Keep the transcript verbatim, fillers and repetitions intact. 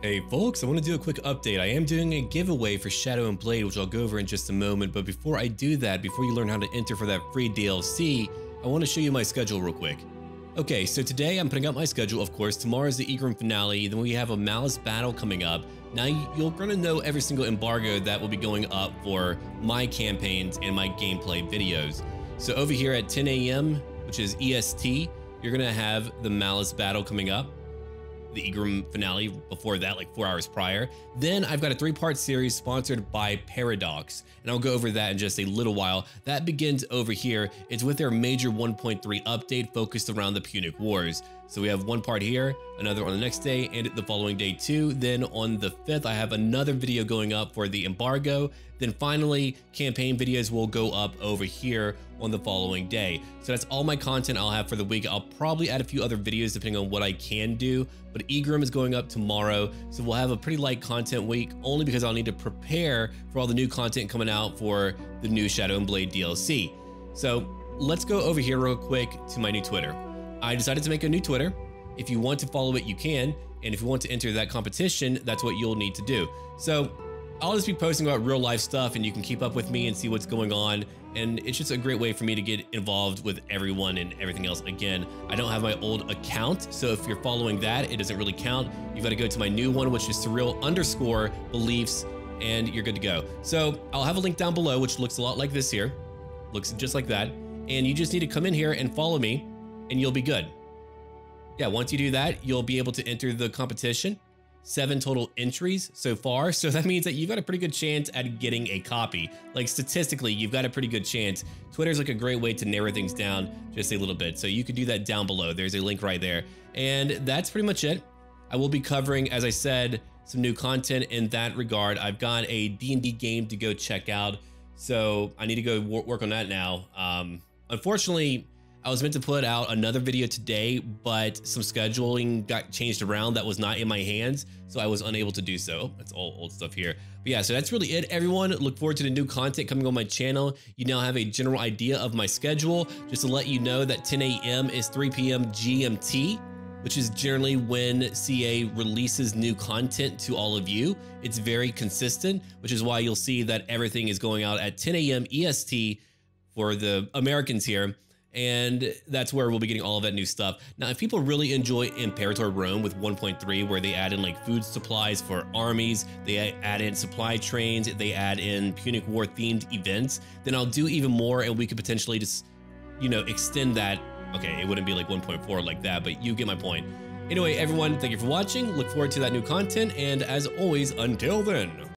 Hey folks, I want to do a quick update. I am doing a giveaway for Shadow and Blade, which I'll go over in just a moment, but before I do that, before you learn how to enter for that free D L C, I want to show you my schedule real quick. Okay, so today I'm putting up my schedule, of course. Tomorrow is the Egrim finale, then we have a Malice battle coming up. Now you're going to know every single embargo that will be going up for my campaigns and my gameplay videos. So over here at ten A M, which is E S T, you're going to have the Malice battle coming up. The Egrim finale before that, like four hours prior. Then I've got a three-part series sponsored by Paradox, and I'll go over that in just a little while. That begins over here. It's with their major one point three update focused around the Punic Wars. So we have one part here, another on the next day, and the following day too. Then on the fifth, I have another video going up for the embargo. Then finally, campaign videos will go up over here on the following day. So that's all my content I'll have for the week. I'll probably add a few other videos depending on what I can do, but Egrim is going up tomorrow. So we'll have a pretty light content week only because I'll need to prepare for all the new content coming out for the new Shadow and Blade D L C. So let's go over here real quick to my new Twitter. I decided to make a new Twitter. If you want to follow it, you can. And if you want to enter that competition, that's what you'll need to do. So I'll just be posting about real life stuff and you can keep up with me and see what's going on. And it's just a great way for me to get involved with everyone and everything else. Again, I don't have my old account. So if you're following that, it doesn't really count. You've got to go to my new one, which is Surreal underscore beliefs, and you're good to go. So I'll have a link down below, which looks a lot like this here. Looks just like that. And you just need to come in here and follow me and you'll be good. Yeah, once you do that, you'll be able to enter the competition. Seven total entries so far. So that means that you've got a pretty good chance at getting a copy. Like statistically, you've got a pretty good chance. Twitter's like a great way to narrow things down just a little bit. So you can do that down below. There's a link right there. And that's pretty much it. I will be covering, as I said, some new content in that regard. I've got a D and D game to go check out. So I need to go work on that now. Um, unfortunately, I was meant to put out another video today, but some scheduling got changed around that was not in my hands, so I was unable to do so. That's all old stuff here. But yeah, so that's really it, everyone. Look forward to the new content coming on my channel. You now have a general idea of my schedule. Just to let you know that ten A M is three P M G M T, which is generally when C A releases new content to all of you. It's very consistent, which is why you'll see that everything is going out at ten A M E S T for the Americans here. And that's where we'll be getting all of that new stuff. Now, if people really enjoy Imperator Rome with one point three, where they add in like food supplies for armies, they add in supply trains, they add in Punic War themed events, then I'll do even more and we could potentially just, you know, extend that. Okay, it wouldn't be like one point four like that, but you get my point. Anyway, everyone, thank you for watching. Look forward to that new content. And as always, until then.